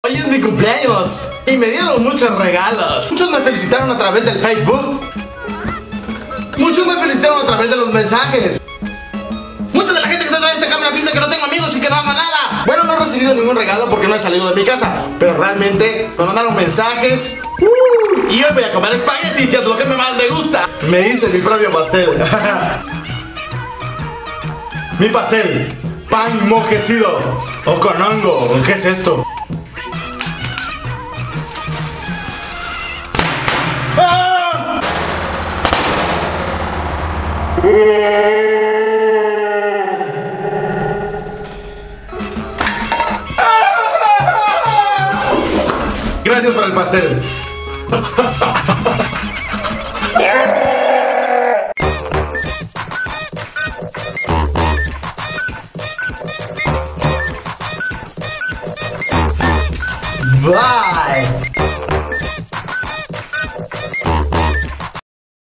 Hoy es mi cumpleaños y me dieron muchos regalos. Muchos me felicitaron a través del Facebook. Muchos me felicitaron a través de los mensajes. Mucha de la gente que está atrás de esta cámara piensa que no tengo amigos y que no hago nada. Bueno, no he recibido ningún regalo porque no he salido de mi casa, pero realmente me mandaron mensajes. Y hoy voy a comer espagueti, que es lo que más me gusta. Me hice mi propio pastel. Mi pastel, pan mojecido o con hongo. ¿Qué es esto? ¡Ah! Gracias por el pastel. Bye.